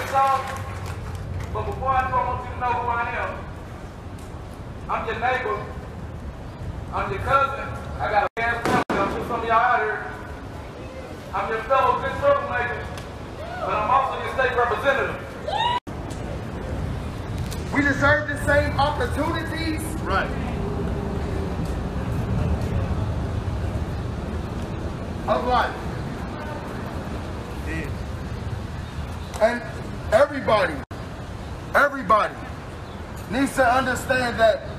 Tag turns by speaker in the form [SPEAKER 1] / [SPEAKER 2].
[SPEAKER 1] this off, but before I do, I want you to know who I am. I'm your neighbor. I'm your cousin. I got a ass family. I'm sure some of y'all out here. I'm your fellow good troublemaker, but I'm also your state representative.
[SPEAKER 2] We deserve the same opportunities.
[SPEAKER 3] Right.
[SPEAKER 2] Of life.
[SPEAKER 3] Yeah.
[SPEAKER 2] And everybody needs to understand that